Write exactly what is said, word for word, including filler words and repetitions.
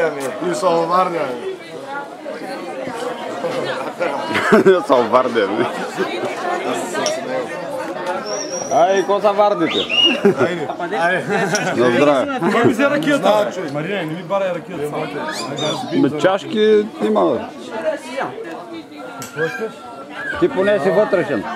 mi? Io sono Vardia. Sono Vardia. Ай, cosa вардите? Айде. Айде. На здраве. Кой ми взе ракията? Марина, не ми барай ракията. Ме чашки има. Ти поне си вътрешен.